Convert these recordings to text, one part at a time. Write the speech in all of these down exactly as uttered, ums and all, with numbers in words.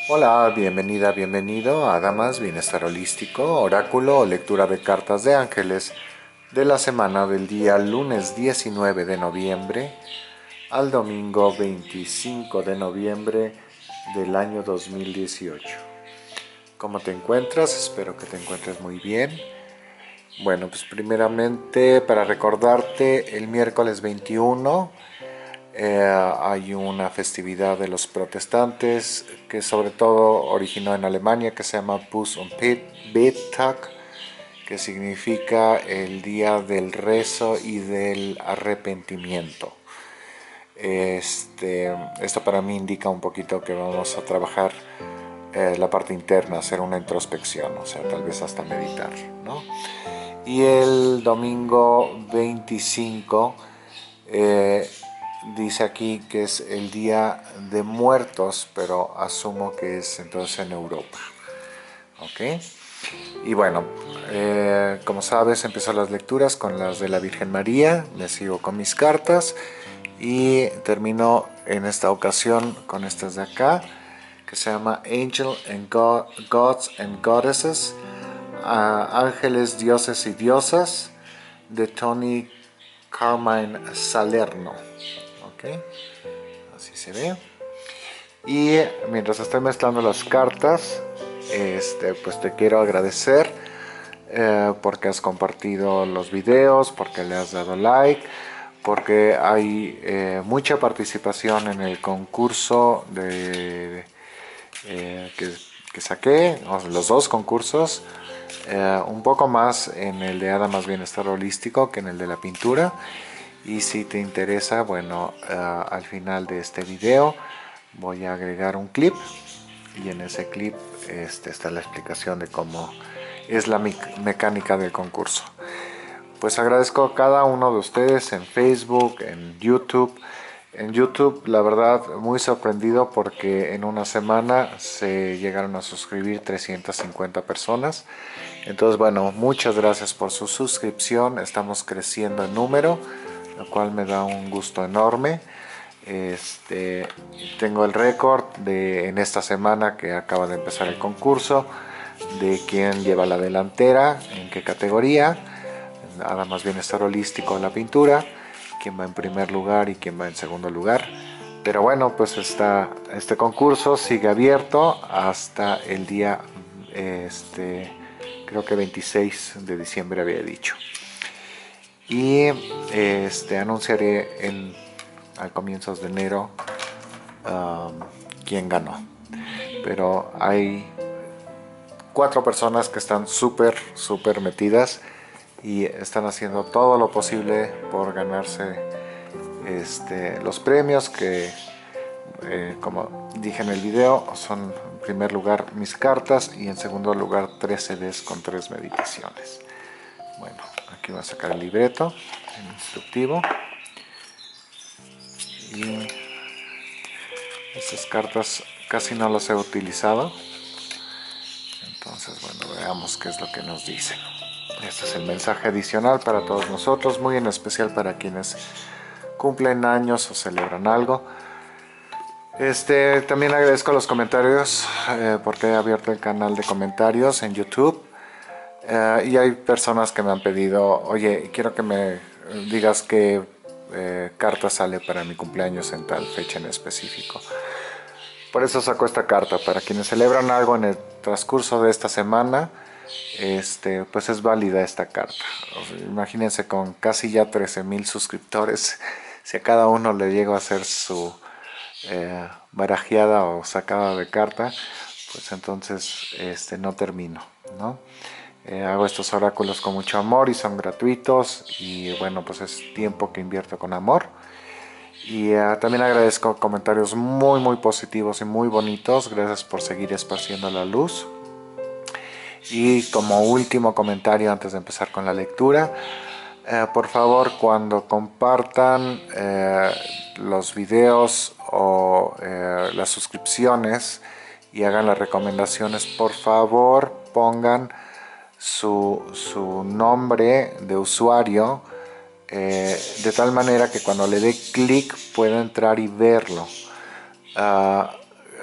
Hola, bienvenida, bienvenido a Damas Bienestar Holístico, Oráculo o Lectura de Cartas de Ángeles de la semana del día lunes diecinueve de noviembre al domingo veinticinco de noviembre del año dos mil dieciocho. ¿Cómo te encuentras? Espero que te encuentres muy bien. Bueno, pues primeramente para recordarte, el miércoles veintiuno Eh, hay una festividad de los protestantes que sobre todo originó en Alemania, que se llama Buß- und Betag, que significa el día del rezo y del arrepentimiento. Este, esto para mí indica un poquito que vamos a trabajar eh, la parte interna, hacer una introspección, o sea, tal vez hasta meditar, ¿no? Y el domingo veinticinco eh, dice aquí que es el Día de Muertos, pero asumo que es entonces en Europa. ¿Ok? Y bueno, eh, como sabes, empiezo las lecturas con las de la Virgen María, me sigo con mis cartas y termino en esta ocasión con estas de acá, que se llama Angel and God, Gods and Goddesses, uh, Ángeles, Dioses y Diosas, de Tony Carmine Salerno. ¿Ok? Así se ve. Y mientras estoy mezclando las cartas, este, pues te quiero agradecer eh, porque has compartido los videos, porque le has dado like, porque hay eh, mucha participación en el concurso de, eh, que, que saqué, los dos concursos, eh, un poco más en el de Ada Más Bienestar Holístico que en el de la pintura. Y si te interesa, bueno, uh, al final de este video voy a agregar un clip y en ese clip este, está la explicación de cómo es la mecánica del concurso. Pues agradezco a cada uno de ustedes en Facebook, en YouTube. En YouTube, la verdad, muy sorprendido porque en una semana se llegaron a suscribir trescientas cincuenta personas. Entonces, bueno, muchas gracias por su suscripción. Estamos creciendo en número, lo cual me da un gusto enorme. Este, tengo el récord de en esta semana que acaba de empezar el concurso de quién lleva la delantera, en qué categoría, nada más bienestar holístico en la pintura, quién va en primer lugar y quién va en segundo lugar. Pero bueno, pues está, este concurso sigue abierto hasta el día, este, creo que veintiséis de diciembre había dicho. Y este, anunciaré en, a comienzos de enero um, quién ganó. Pero hay cuatro personas que están súper, súper metidas y están haciendo todo lo posible por ganarse este, los premios que, eh, como dije en el video, son en primer lugar mis cartas y en segundo lugar tres C Ds con tres meditaciones. Bueno, aquí voy a sacar el libreto, el instructivo. Y estas cartas casi no las he utilizado. Entonces, bueno, veamos qué es lo que nos dicen. Este es el mensaje adicional para todos nosotros, muy en especial para quienes cumplen años o celebran algo. Este, también agradezco los comentarios eh, porque he abierto el canal de comentarios en YouTube. Eh, y hay personas que me han pedido, oye, quiero que me digas qué eh, carta sale para mi cumpleaños en tal fecha en específico. Por eso saco esta carta, para quienes celebran algo en el transcurso de esta semana, este, pues es válida esta carta. O sea, imagínense con casi ya trece mil suscriptores, si a cada uno le llego a hacer su eh, barajeada o sacada de carta, pues entonces este, no termino, ¿no? Eh, hago estos oráculos con mucho amor y son gratuitos y bueno, pues es tiempo que invierto con amor. Y uh, también agradezco comentarios muy muy positivos y muy bonitos. Gracias por seguir esparciendo la luz. Y como último comentario antes de empezar con la lectura, eh, por favor cuando compartan eh, los videos o eh, las suscripciones y hagan las recomendaciones, por favor pongan su, su nombre de usuario eh, de tal manera que cuando le dé clic pueda entrar y verlo. Uh,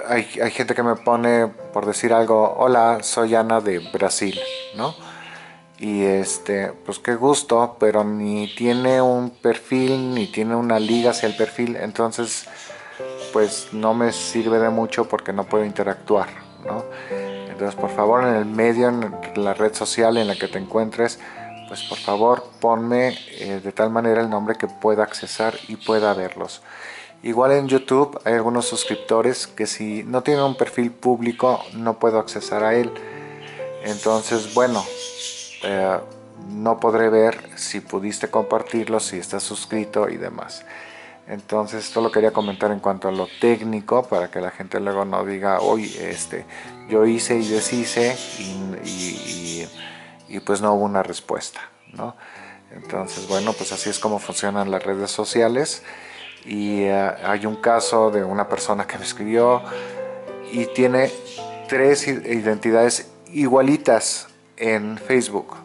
hay, hay gente que me pone, por decir algo, hola, soy Ana de Brasil, ¿no? Y este, pues qué gusto, pero ni tiene un perfil, ni tiene una liga hacia el perfil, entonces pues no me sirve de mucho porque no puedo interactuar, ¿no? Entonces, por favor, en el medio, en la red social en la que te encuentres, pues por favor ponme eh, de tal manera el nombre que pueda accesar y pueda verlos. Igual en YouTube hay algunos suscriptores que si no tienen un perfil público no puedo accesar a él. Entonces, bueno, eh, no podré ver si pudiste compartirlo, si estás suscrito y demás. Entonces esto lo quería comentar en cuanto a lo técnico para que la gente luego no diga, oye, este, yo hice y deshice y, y, y, y pues no hubo una respuesta, ¿no? Entonces, bueno, pues así es como funcionan las redes sociales. Y uh, hay un caso de una persona que me escribió y tiene tres identidades igualitas en Facebook.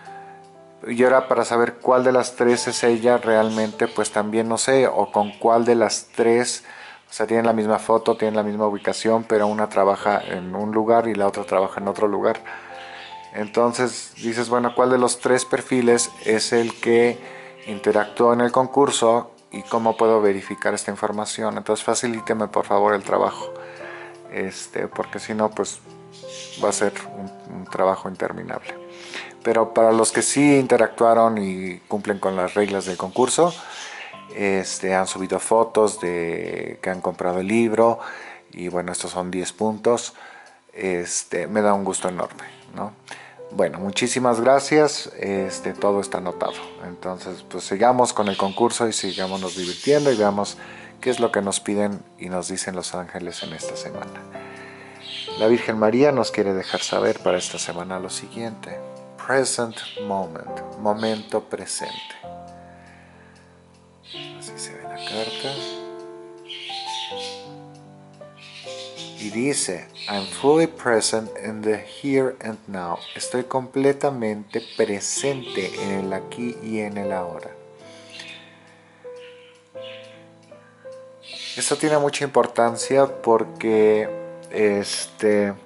Y ahora para saber cuál de las tres es ella realmente, pues también no sé, o con cuál de las tres, o sea, tienen la misma foto, tienen la misma ubicación, pero una trabaja en un lugar y la otra trabaja en otro lugar. Entonces dices, bueno, ¿cuál de los tres perfiles es el que interactuó en el concurso y cómo puedo verificar esta información? Entonces facilíteme por favor el trabajo, este, porque si no, pues va a ser un, un trabajo interminable. Pero para los que sí interactuaron y cumplen con las reglas del concurso, este, han subido fotos de que han comprado el libro y bueno, estos son diez puntos. Este, me da un gusto enorme, ¿no? Bueno, muchísimas gracias, este, todo está anotado. Entonces, pues sigamos con el concurso y sigámonos divirtiendo y veamos qué es lo que nos piden y nos dicen los ángeles en esta semana. La Virgen María nos quiere dejar saber para esta semana lo siguiente. Present moment, momento presente. Así se ve la carta. Y dice, I'm fully present in the here and now. Estoy completamente presente en el aquí y en el ahora. Esto tiene mucha importancia porque este,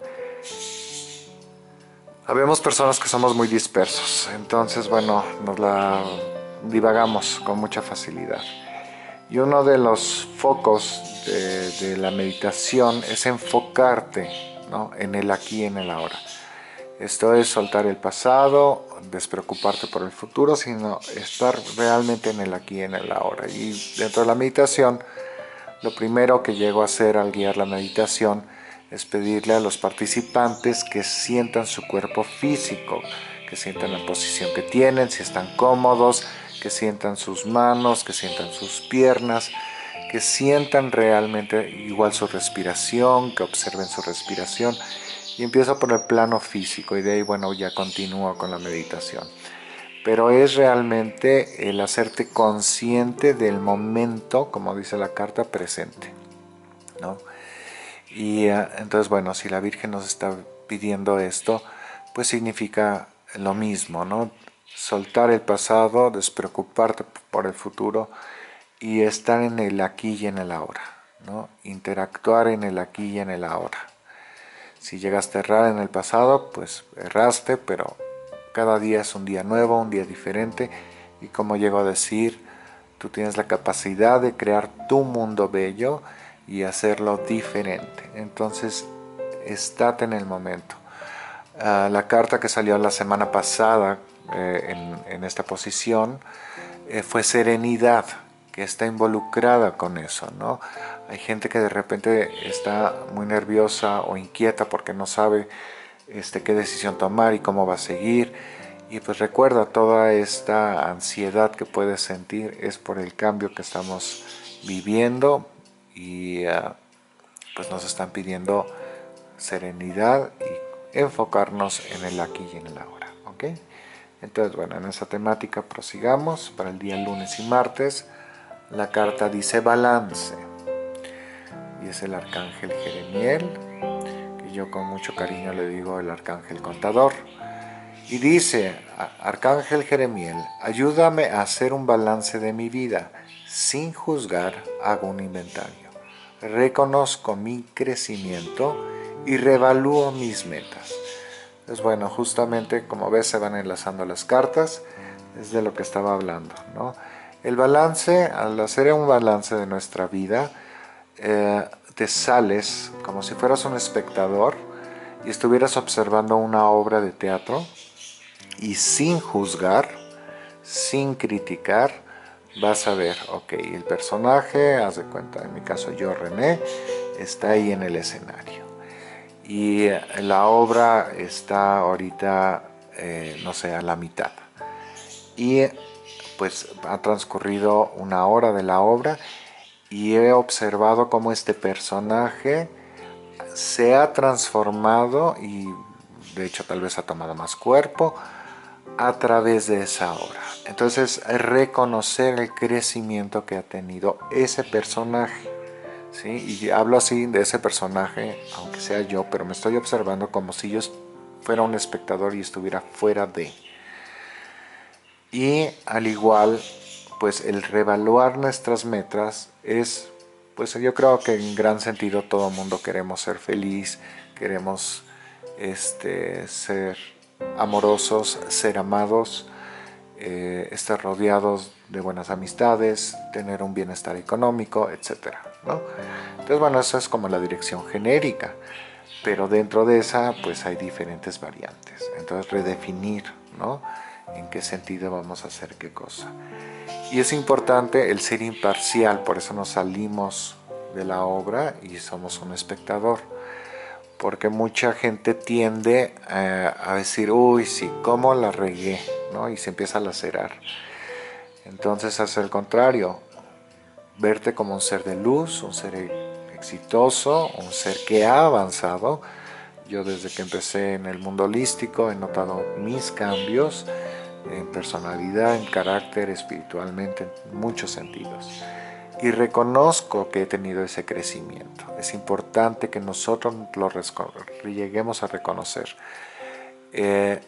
habemos personas que somos muy dispersos. Entonces, bueno, nos la divagamos con mucha facilidad. Y uno de los focos de, de la meditación es enfocarte, ¿no?, en el aquí y en el ahora. Esto es soltar el pasado, despreocuparte por el futuro, sino estar realmente en el aquí y en el ahora. Y dentro de la meditación, lo primero que llego a hacer al guiar la meditación es pedirle a los participantes que sientan su cuerpo físico, que sientan la posición que tienen, si están cómodos, que sientan sus manos, que sientan sus piernas, que sientan realmente igual su respiración, que observen su respiración. Y empiezo por el plano físico y de ahí, bueno, ya continúo con la meditación. Pero es realmente el hacerte consciente del momento, como dice la carta, presente, ¿no? Y uh, entonces, bueno, si la Virgen nos está pidiendo esto, pues significa lo mismo, ¿no? Soltar el pasado, despreocuparte por el futuro y estar en el aquí y en el ahora, ¿no? Interactuar en el aquí y en el ahora. Si llegaste a errar en el pasado, pues erraste, pero cada día es un día nuevo, un día diferente. Y como llego a decir, tú tienes la capacidad de crear tu mundo bello y hacerlo diferente. Entonces, estate en el momento. Uh, la carta que salió la semana pasada eh, en, en esta posición eh, fue serenidad, que está involucrada con eso, ¿no? Hay gente que de repente está muy nerviosa o inquieta porque no sabe este, qué decisión tomar y cómo va a seguir. Y pues recuerda, toda esta ansiedad que puedes sentir es por el cambio que estamos viviendo y uh, pues nos están pidiendo serenidad y enfocarnos en el aquí y en el ahora, ¿ok? Entonces, bueno, en esa temática prosigamos para el día lunes y martes. La carta dice balance y es el arcángel Jeremiel, que yo con mucho cariño le digo el arcángel contador. Y dice, arcángel Jeremiel, ayúdame a hacer un balance de mi vida. Sin juzgar, hago un inventario. reconozco mi crecimiento y reevalúo mis metas. Entonces, bueno, justamente como ves se van enlazando las cartas, es de lo que estaba hablando, ¿no? El balance, al hacer un balance de nuestra vida, eh, te sales como si fueras un espectador y estuvieras observando una obra de teatro y sin juzgar, sin criticar, vas a ver, ok, el personaje, haz de cuenta, en mi caso yo, René, está ahí en el escenario. Y la obra está ahorita, eh, no sé, a la mitad. Y pues ha transcurrido una hora de la obra y he observado cómo este personaje se ha transformado y de hecho tal vez ha tomado más cuerpo a través de esa obra. Entonces, reconocer el crecimiento que ha tenido ese personaje, ¿sí? Y hablo así de ese personaje, aunque sea yo, pero me estoy observando como si yo fuera un espectador y estuviera fuera de. Y al igual, pues el reevaluar nuestras metas es, pues yo creo que en gran sentido todo el mundo queremos ser feliz, queremos este, ser amorosos, ser amados, eh, estar rodeados de buenas amistades, tener un bienestar económico, etcétera, ¿no? Entonces, bueno, eso es como la dirección genérica, pero dentro de esa, pues hay diferentes variantes. Entonces, redefinir, ¿no? En qué sentido vamos a hacer qué cosa. Y es importante el ser imparcial, por eso nos salimos de la obra y somos un espectador. Porque mucha gente tiende eh, a decir, uy, sí, ¿cómo la regué? ¿No? Y se empieza a lacerar. Entonces, hacer el contrario, verte como un ser de luz, un ser exitoso, un ser que ha avanzado. Yo desde que empecé en el mundo holístico he notado mis cambios en personalidad, en carácter, espiritualmente, en muchos sentidos. Y reconozco que he tenido ese crecimiento. Es importante que nosotros lo lleguemos a reconocer. Eh,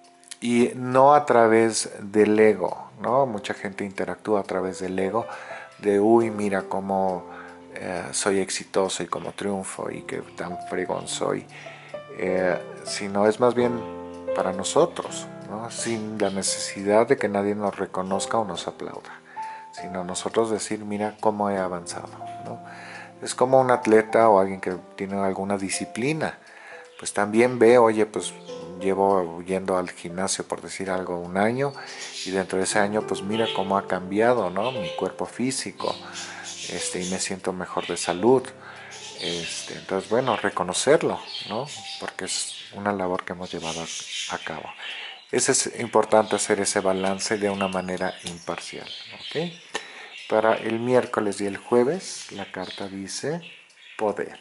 y no a través del ego, ¿no? Mucha gente interactúa a través del ego, de uy, mira cómo eh, soy exitoso y cómo triunfo y qué tan fregón soy. Eh, sino es más bien para nosotros, ¿no? Sin la necesidad de que nadie nos reconozca o nos aplauda, sino nosotros decir, mira cómo he avanzado, ¿no? Es como un atleta o alguien que tiene alguna disciplina, pues también ve, oye, pues llevo yendo al gimnasio, por decir algo, un año, y dentro de ese año, pues mira cómo ha cambiado, ¿no? Mi cuerpo físico, este, y me siento mejor de salud. Este, entonces, bueno, reconocerlo, ¿no? Porque es una labor que hemos llevado a, a cabo. Es importante hacer ese balance de una manera imparcial, ¿ok? Para el miércoles y el jueves, la carta dice poder.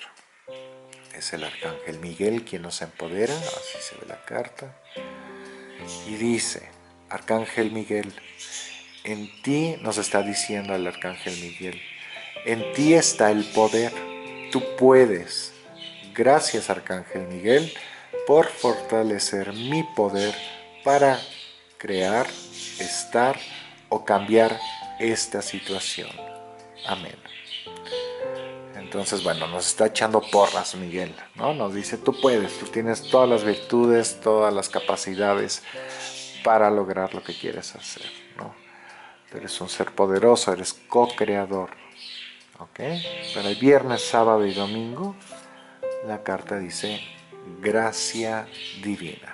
Es el arcángel Miguel quien nos empodera, así se ve la carta. Y dice, arcángel Miguel, en ti, nos está diciendo el arcángel Miguel, en ti está el poder, tú puedes. Gracias, arcángel Miguel, por fortalecer mi poder para crear, estar o cambiar esta situación. Amén. Entonces, bueno, nos está echando porras Miguel, ¿no? Nos dice, tú puedes, tú tienes todas las virtudes, todas las capacidades para lograr lo que quieres hacer, ¿no? Tú eres un ser poderoso, eres co-creador, ¿ok? Para el viernes, sábado y domingo, la carta dice, gracia divina.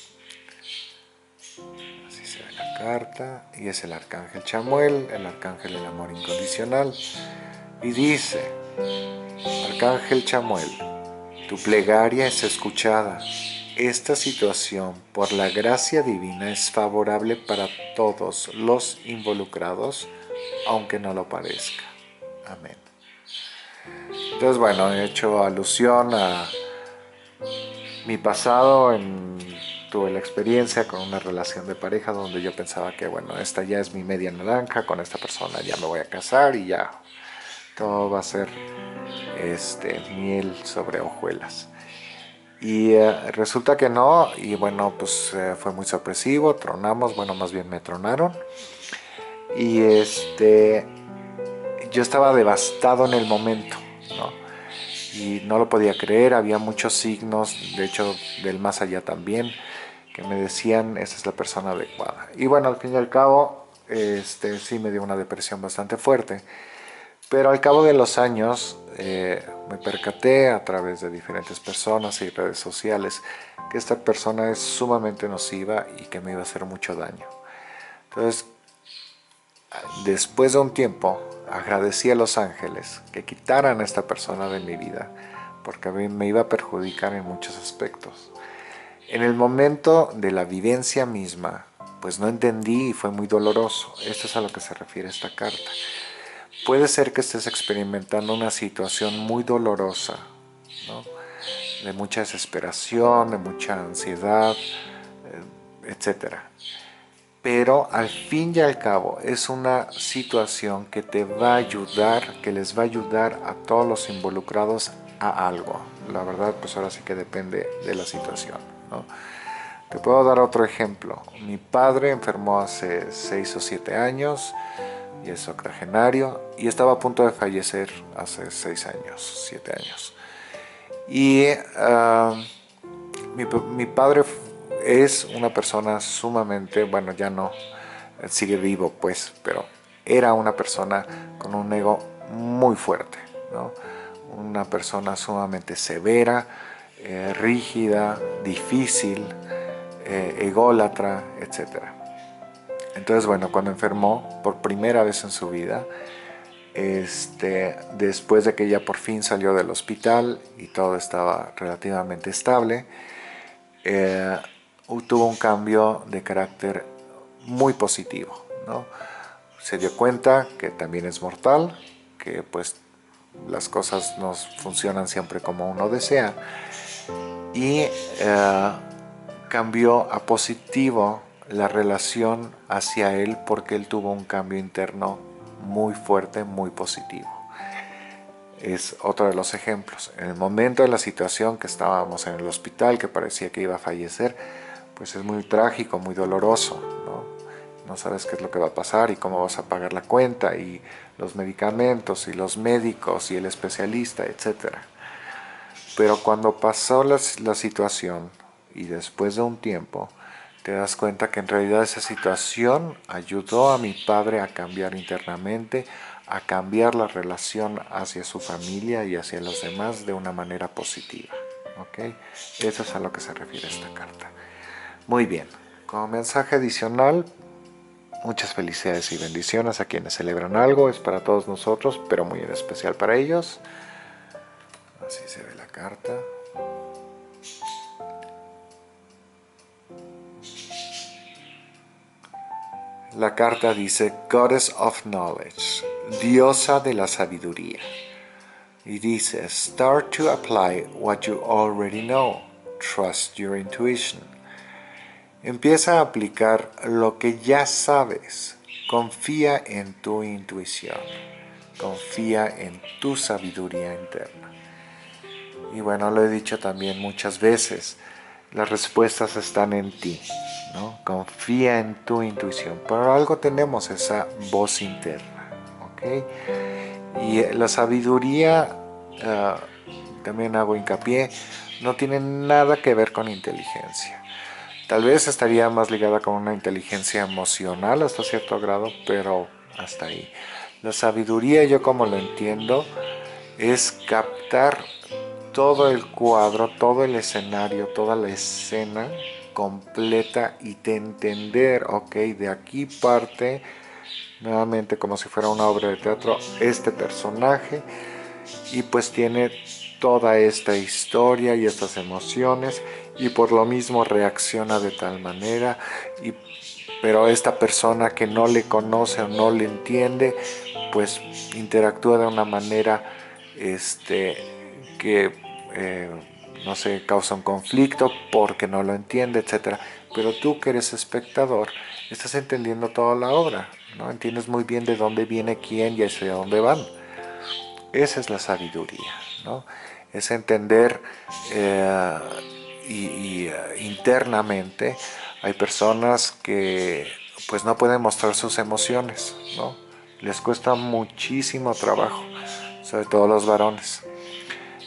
Así se ve la carta, y es el arcángel Chamuel, el arcángel del amor incondicional, y dice, arcángel Chamuel, tu plegaria es escuchada. Esta situación, por la gracia divina, es favorable para todos los involucrados, aunque no lo parezca. Amén. Entonces, bueno, he hecho alusión a mi pasado. En, tuve la experiencia con una relación de pareja donde yo pensaba que, bueno, esta ya es mi media naranja, con esta persona ya me voy a casar y ya todo va a ser este, miel sobre hojuelas. Y eh, resulta que no, y bueno, pues eh, fue muy sorpresivo, tronamos, bueno, más bien me tronaron. Y este, yo estaba devastado en el momento, ¿no? Y no lo podía creer, había muchos signos, de hecho del más allá también, que me decían esa es la persona adecuada. Y bueno, al fin y al cabo, este, sí me dio una depresión bastante fuerte. Pero al cabo de los años eh, me percaté a través de diferentes personas y redes sociales que esta persona es sumamente nociva y que me iba a hacer mucho daño. Entonces, después de un tiempo, agradecí a los ángeles que quitaran a esta persona de mi vida, porque a mí me iba a perjudicar en muchos aspectos. En el momento de la vivencia misma, pues no entendí y fue muy doloroso. Esto es a lo que se refiere esta carta. Puede ser que estés experimentando una situación muy dolorosa, ¿no? De mucha desesperación, de mucha ansiedad, etcétera. Pero al fin y al cabo es una situación que te va a ayudar, que les va a ayudar a todos los involucrados a algo. La verdad, pues ahora sí que depende de la situación, ¿no? Te puedo dar otro ejemplo. Mi padre enfermó hace seis o siete años y es octogenario y estaba a punto de fallecer hace seis años, siete años. Y uh, mi, mi padre es una persona sumamente, bueno, ya no, sigue vivo pues, pero era una persona con un ego muy fuerte, ¿no? Una persona sumamente severa, eh, rígida, difícil, eh, ególatra, etcétera. Entonces, bueno, cuando enfermó por primera vez en su vida, este, después de que ya por fin salió del hospital y todo estaba relativamente estable, eh, tuvo un cambio de carácter muy positivo, ¿no? Se dio cuenta que también es mortal, que pues las cosas no funcionan siempre como uno desea y eh, cambió a positivo la relación hacia él porque él tuvo un cambio interno muy fuerte, muy positivo. Es otro de los ejemplos. En el momento de la situación que estábamos en el hospital, que parecía que iba a fallecer, pues es muy trágico, muy doloroso, ¿no? No sabes qué es lo que va a pasar y cómo vas a pagar la cuenta y los medicamentos y los médicos y el especialista, etcétera. Pero cuando pasó la, la situación y después de un tiempo, te das cuenta que en realidad esa situación ayudó a mi padre a cambiar internamente, a cambiar la relación hacia su familia y hacia los demás de una manera positiva. ¿Okay? Eso es a lo que se refiere esta carta. Muy bien, como mensaje adicional, muchas felicidades y bendiciones a quienes celebran algo, es para todos nosotros, pero muy en especial para ellos. Así se ve la carta. La carta dice Goddess of Knowledge, diosa de la sabiduría. Y dice, start to apply what you already know. Trust your intuition. Empieza a aplicar lo que ya sabes. Confía en tu intuición. Confía en tu sabiduría interna. Y bueno, lo he dicho también muchas veces, las respuestas están en ti, ¿no? Confía en tu intuición. Por algo tenemos esa voz interna, ¿ok? Y la sabiduría, uh, también hago hincapié, no tiene nada que ver con inteligencia. Tal vez estaría más ligada con una inteligencia emocional hasta cierto grado, pero hasta ahí. La sabiduría, yo como lo entiendo, es captar todo el cuadro, todo el escenario, toda la escena completa y de entender, ok, de aquí parte, nuevamente como si fuera una obra de teatro, este personaje y pues tiene toda esta historia y estas emociones y por lo mismo reacciona de tal manera, y, pero esta persona que no le conoce o no le entiende, pues interactúa de una manera este, que eh, no sé, causa un conflicto porque no lo entiende, etcétera. Pero tú que eres espectador, estás entendiendo toda la obra, ¿no? Entiendes muy bien de dónde viene quién y hacia dónde van. Esa es la sabiduría, ¿no? Es entender eh, y, y uh, internamente hay personas que pues no pueden mostrar sus emociones, ¿no? Les cuesta muchísimo trabajo, sobre todo los varones.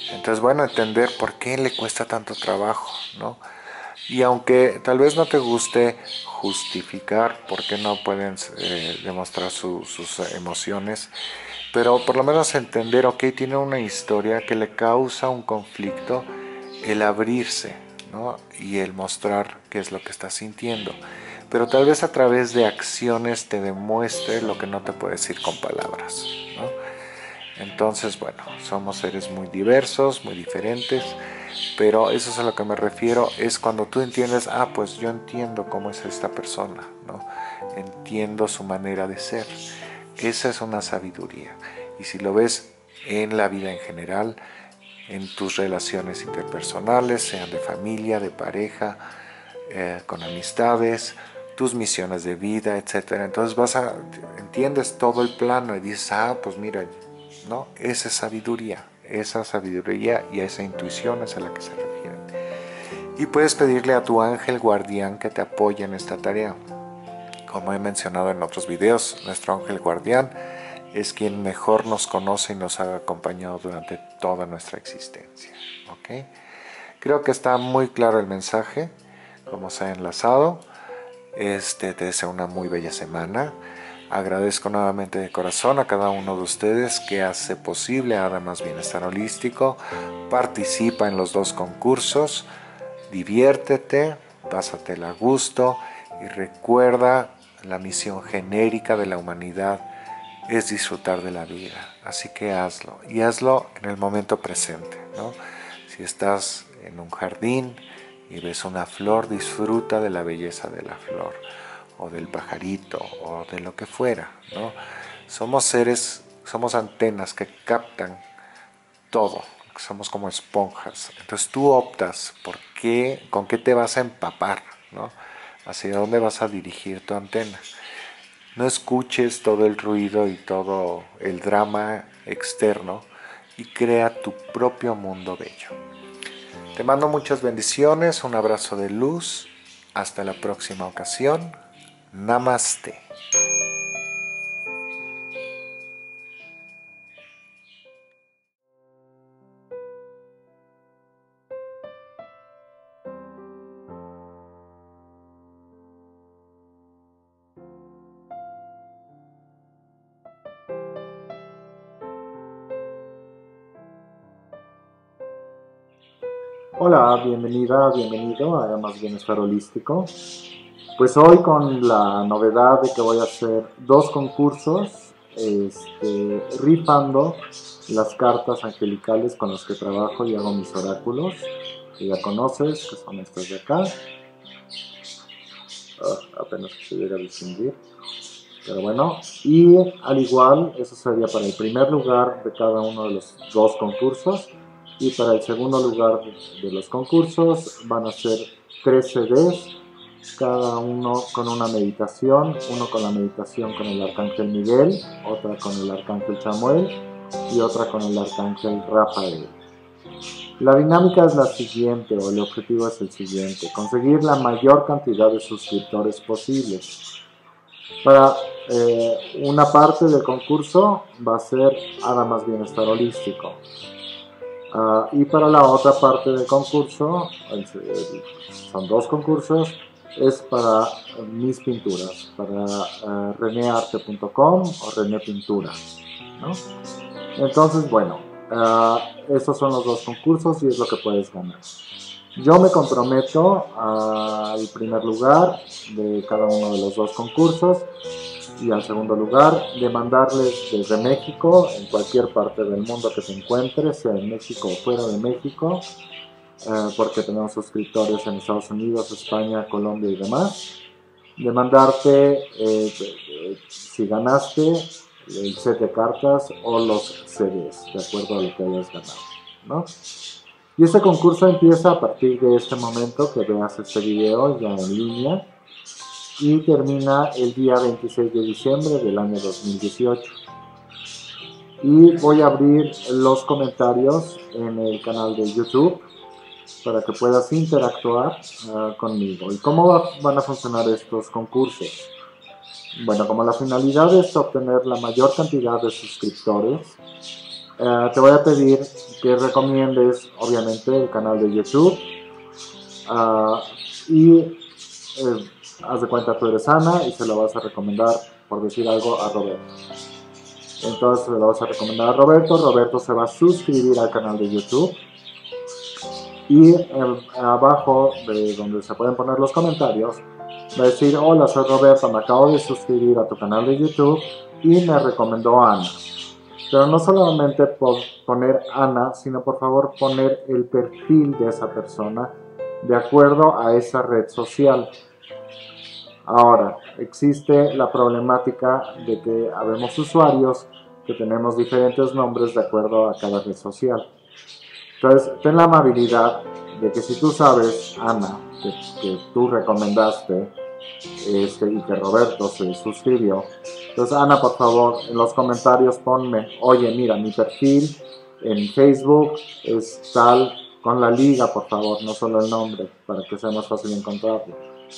Entonces, bueno, entender por qué le cuesta tanto trabajo, ¿no? Y aunque tal vez no te guste justificar por qué no pueden eh, demostrar su, sus emociones, pero por lo menos entender, ok, tiene una historia que le causa un conflicto, el abrirse, ¿no? Y el mostrar qué es lo que está sintiendo. Pero tal vez a través de acciones te demuestre lo que no te puede decir con palabras, ¿no? Entonces, bueno, somos seres muy diversos, muy diferentes, pero eso es a lo que me refiero, es cuando tú entiendes, ah, pues yo entiendo cómo es esta persona, ¿no? Entiendo su manera de ser. Esa es una sabiduría. Y si lo ves en la vida en general, en tus relaciones interpersonales, sean de familia, de pareja, eh, con amistades, tus misiones de vida, etcétera. Entonces vas a, entiendes todo el plano y dices, ah, pues mira, ¿no? Esa es sabiduría, esa sabiduría y esa intuición es a la que se refiere. Y puedes pedirle a tu ángel guardián que te apoye en esta tarea. Como he mencionado en otros videos, nuestro ángel guardián es quien mejor nos conoce y nos ha acompañado durante toda nuestra existencia. ¿Okay? Creo que está muy claro el mensaje, como se ha enlazado. Este, te deseo una muy bella semana. Agradezco nuevamente de corazón a cada uno de ustedes que hace posible Adamas Bienestar Holístico. Participa en los dos concursos, diviértete, pásatela a gusto y recuerda, la misión genérica de la humanidad es disfrutar de la vida. Así que hazlo, y hazlo en el momento presente, ¿no? Si estás en un jardín y ves una flor, disfruta de la belleza de la flor, o del pajarito, o de lo que fuera, ¿no? Somos seres, somos antenas que captan todo, somos como esponjas. Entonces tú optas por qué, con qué te vas a empapar, ¿no? Hacia dónde vas a dirigir tu antena. No escuches todo el ruido y todo el drama externo y crea tu propio mundo bello. Te mando muchas bendiciones, un abrazo de luz. Hasta la próxima ocasión. Namaste. Hola, bienvenida, bienvenido a Más Bienestar Holístico. Pues hoy con la novedad de que voy a hacer dos concursos, este, rifando las cartas angelicales con las que trabajo y hago mis oráculos, que ya conoces, que son estas de acá. Oh, apenas se llega a distinguir. Pero bueno, y al igual, eso sería para el primer lugar de cada uno de los dos concursos. Y para el segundo lugar de los concursos van a ser tres C Ds, cada uno con una meditación, uno con la meditación con el Arcángel Miguel, otra con el Arcángel Chamuel y otra con el Arcángel Rafael. La dinámica es la siguiente, o el objetivo es el siguiente: conseguir la mayor cantidad de suscriptores posibles. Para eh, una parte del concurso va a ser Adamas Bienestar Holístico. Uh, y para la otra parte del concurso, el, el, son dos concursos, es para mis pinturas, para uh, rene arte punto com o René Pintura, ¿no? Entonces, bueno, uh, estos son los dos concursos y es lo que puedes ganar. Yo me comprometo al primer lugar de cada uno de los dos concursos y al segundo lugar de mandarles desde México, en cualquier parte del mundo que te encuentres, sea en México o fuera de México, eh, porque tenemos suscriptores en Estados Unidos, España, Colombia y demás, de mandarte, eh, eh, si ganaste, el set de cartas o los C Ds, de acuerdo a lo que hayas ganado, ¿no? Y este concurso empieza a partir de este momento que veas este video ya en línea, y termina el día veintiséis de diciembre del año dos mil dieciocho. Y voy a abrir los comentarios en el canal de YouTube para que puedas interactuar uh, conmigo. ¿Y cómo va, van a funcionar estos concursos? Bueno, como la finalidad es obtener la mayor cantidad de suscriptores, eh, te voy a pedir que recomiendes obviamente el canal de YouTube. Uh, y eh, haz de cuenta, tú eres Ana y se lo vas a recomendar, por decir algo, a Roberto. Entonces se lo vas a recomendar a Roberto. Roberto se va a suscribir al canal de YouTube. Y eh, abajo de donde se pueden poner los comentarios, va a decir: hola, soy Roberto, me acabo de suscribir a tu canal de YouTube y me recomendó a Ana. Pero no solamente por poner Ana, sino por favor poner el perfil de esa persona de acuerdo a esa red social. Ahora, existe la problemática de que habemos usuarios que tenemos diferentes nombres de acuerdo a cada red social. Entonces, ten la amabilidad de que si tú sabes, Ana, que, que tú recomendaste este, y que Roberto se suscribió, entonces Ana, por favor, en los comentarios ponme: oye, mira, mi perfil en Facebook es tal, con la liga, por favor, no solo el nombre, para que sea más fácil encontrarlo.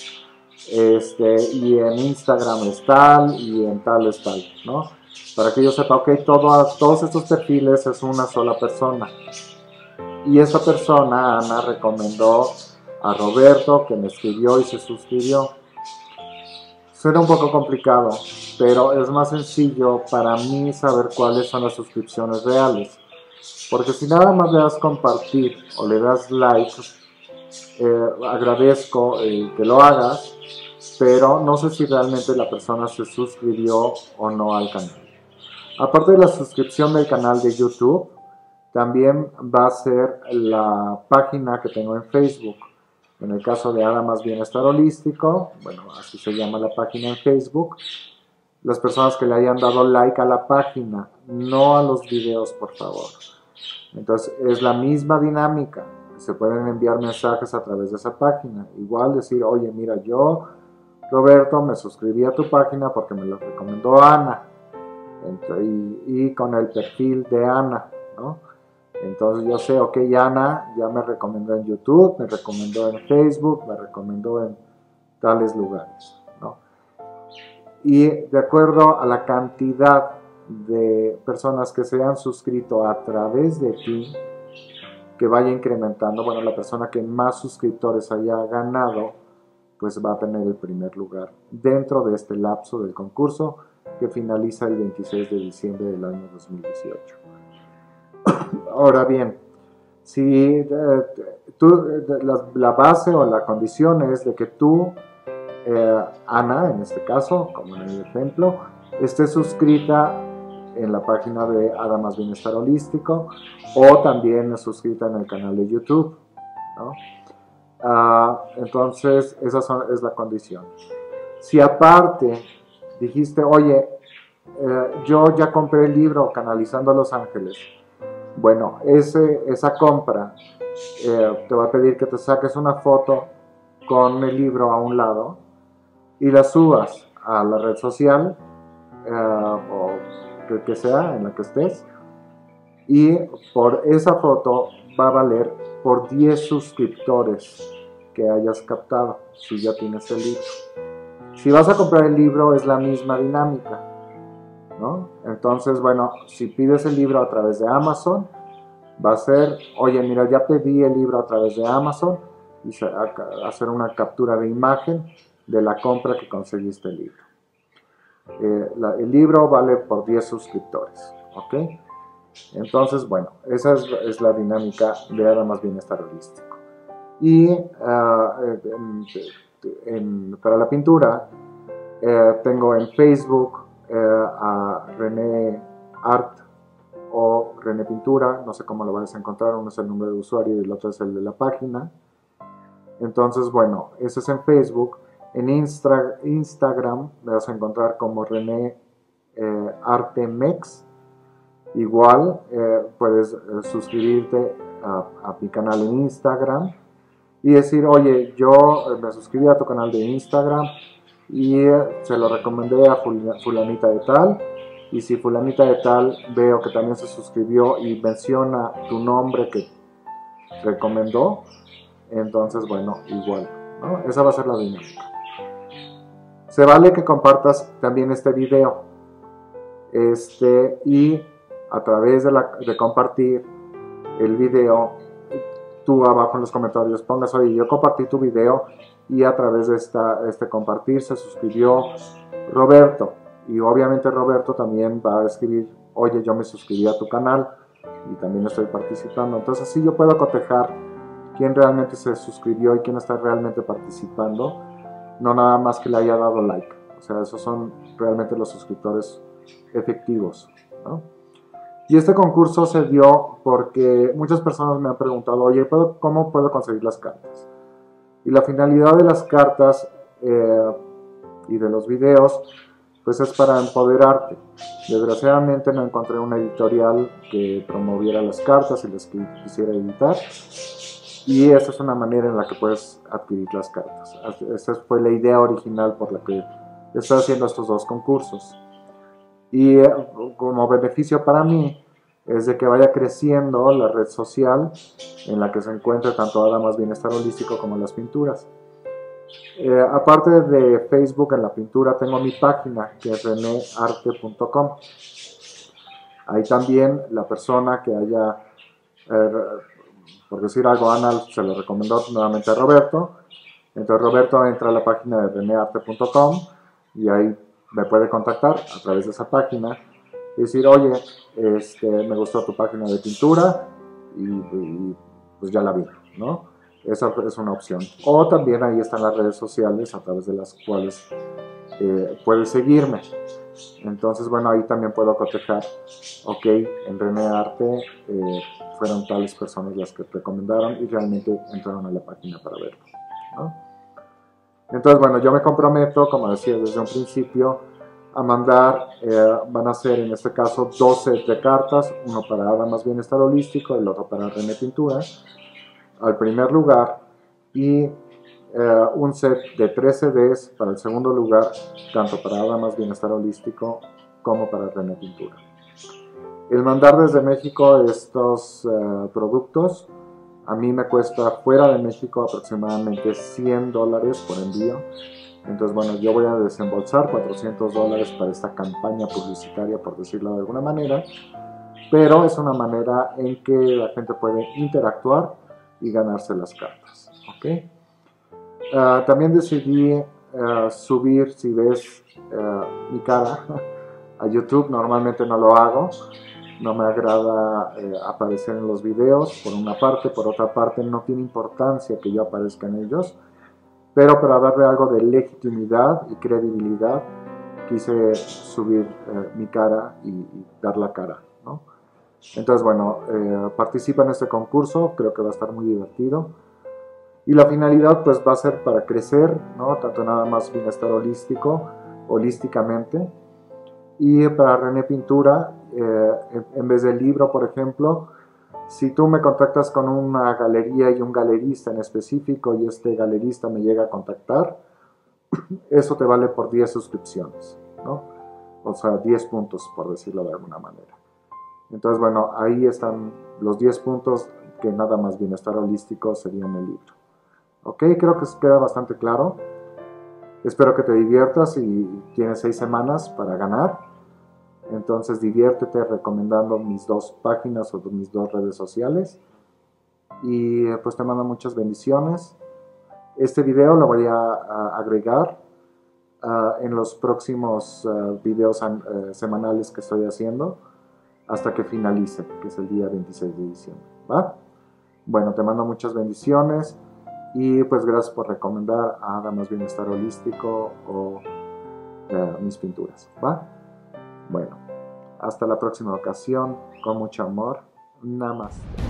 Este, y en Instagram es tal, y en tal es tal, ¿no? Para que yo sepa, ok, todo, todos estos perfiles es una sola persona. Y esta persona, Ana, recomendó a Roberto, que me escribió y se suscribió. Suena un poco complicado, pero es más sencillo para mí saber cuáles son las suscripciones reales. Porque si nada más le das compartir o le das like, eh, agradezco eh, que lo hagas, pero no sé si realmente la persona se suscribió o no al canal. Aparte de la suscripción del canal de YouTube, también va a ser la página que tengo en Facebook. En el caso de Ada Más Bienestar Holístico, bueno, así se llama la página en Facebook, las personas que le hayan dado like a la página, no a los videos, por favor. Entonces, es la misma dinámica. Se pueden enviar mensajes a través de esa página. Igual decir: oye, mira, yo, Roberto, me suscribí a tu página porque me lo recomendó Ana. Entonces, y, y con el perfil de Ana, ¿no? Entonces yo sé, ok, Ana ya me recomendó en YouTube, me recomendó en Facebook, me recomendó en tales lugares, ¿no? Y de acuerdo a la cantidad de personas que se han suscrito a través de ti, que vaya incrementando, bueno, la persona que más suscriptores haya ganado, pues va a tener el primer lugar dentro de este lapso del concurso que finaliza el veintiséis de diciembre del año dos mil dieciocho. Ahora bien, si eh, tú, la, la base o la condición es de que tú, eh, Ana, en este caso, como en el ejemplo, estés suscrita en la página de Ada Más Bienestar Holístico o también suscrita en el canal de YouTube, ¿no? Uh, entonces, esa son, es la condición. Si aparte dijiste: oye, eh, yo ya compré el libro Canalizando a Los Ángeles, bueno, ese, esa compra eh, te va a pedir que te saques una foto con el libro a un lado y la subas a la red social eh, o que, que sea en la que estés, y por esa foto va a valer por diez suscriptores que hayas captado si ya tienes el libro. Si vas a comprar el libro es la misma dinámica, ¿no? Entonces, bueno, si pides el libro a través de Amazon, va a ser: oye, mira, ya pedí el libro a través de Amazon, y hacer una captura de imagen de la compra que conseguiste el libro. Eh, la, el libro vale por diez suscriptores, ¿ok? Entonces, bueno, esa es, es la dinámica de Ada Más Bienestar Holístico. Y uh, en, en, para la pintura, eh, tengo en Facebook eh, a René Art o René Pintura, no sé cómo lo vas a encontrar, uno es el nombre de usuario y el otro es el de la página. Entonces, bueno, ese es en Facebook. En Instra, Instagram me vas a encontrar como René eh, Artemex. Igual eh, puedes eh, suscribirte a, a mi canal en Instagram y decir: oye, yo me suscribí a tu canal de Instagram y eh, se lo recomendé a fulanita de tal, y si fulanita de tal veo que también se suscribió y menciona tu nombre que recomendó, entonces, bueno, igual, ¿no? Esa va a ser la dinámica. Se vale que compartas también este video este, y a través de, la, de compartir el video, tú abajo en los comentarios pongas, oye, yo compartí tu video y a través de esta, este compartir se suscribió Roberto. Y obviamente Roberto también va a escribir, oye, yo me suscribí a tu canal y también estoy participando. Entonces así yo puedo cotejar quién realmente se suscribió y quién está realmente participando, no nada más que le haya dado like. O sea, esos son realmente los suscriptores efectivos, ¿no? Y este concurso se dio porque muchas personas me han preguntado, oye, ¿cómo puedo conseguir las cartas? Y la finalidad de las cartas eh, y de los videos, pues es para empoderarte. Desgraciadamente no encontré una editorial que promoviera las cartas y las que quisiera editar. Y esa es una manera en la que puedes adquirir las cartas. Esa fue la idea original por la que estoy haciendo estos dos concursos. Y como beneficio para mí es de que vaya creciendo la red social en la que se encuentra tanto Adamas Bienestar Holístico como las pinturas. Eh, aparte de Facebook en la pintura, tengo mi página que es rene arte punto com. Ahí también la persona que haya, eh, por decir algo, Ana se lo recomendó nuevamente a Roberto. Entonces Roberto entra a la página de rene arte punto com y ahí me puede contactar a través de esa página y decir, oye, este, me gustó tu página de pintura y, y pues ya la vi, ¿no? Esa es una opción. O también ahí están las redes sociales a través de las cuales eh, puedes seguirme. Entonces, bueno, ahí también puedo cotejar, ok, en Rene Arte eh, fueron tales personas las que recomendaron y realmente entraron a la página para verlo, ¿no? Entonces, bueno, yo me comprometo, como decía desde un principio, a mandar, eh, van a ser en este caso dos sets de cartas, uno para Adamas Bienestar Holístico, el otro para Rene Pintura, al primer lugar, y eh, un set de tres C Ds para el segundo lugar, tanto para Adamas Bienestar Holístico como para Rene Pintura. El mandar desde México estos uh, productos a mí me cuesta fuera de México aproximadamente cien dólares por envío. Entonces, bueno, yo voy a desembolsar cuatrocientos dólares para esta campaña publicitaria, por decirlo de alguna manera, pero es una manera en que la gente puede interactuar y ganarse las cartas, ¿ok? Uh, también decidí uh, subir, si ves uh, mi cara, a YouTube. Normalmente no lo hago, no me agrada eh, aparecer en los videos, por una parte, por otra parte no tiene importancia que yo aparezca en ellos, pero para darle algo de legitimidad y credibilidad quise subir eh, mi cara y, y dar la cara, ¿no? Entonces, bueno, eh, participa en este concurso, creo que va a estar muy divertido. Y la finalidad pues va a ser para crecer, ¿no? Tanto nada más bienestar holístico, holísticamente. Y para Rene Pintura, eh, en, en vez del libro, por ejemplo, si tú me contactas con una galería y un galerista en específico y este galerista me llega a contactar, eso te vale por diez suscripciones, ¿no? O sea, diez puntos, por decirlo de alguna manera. Entonces, bueno, ahí están los diez puntos que nada más bienestar holístico sería en el libro. Ok, creo que queda bastante claro. Espero que te diviertas y tienes seis semanas para ganar. Entonces diviértete recomendando mis dos páginas o mis dos redes sociales. Y pues te mando muchas bendiciones. Este video lo voy a, a agregar uh, en los próximos uh, videos uh, semanales que estoy haciendo hasta que finalice, que es el día veintiséis de diciembre, ¿va? Bueno, te mando muchas bendiciones y pues gracias por recomendar a Adamas Bienestar Holístico o uh, mis pinturas, ¿va? Bueno, hasta la próxima ocasión, con mucho amor. Namaste.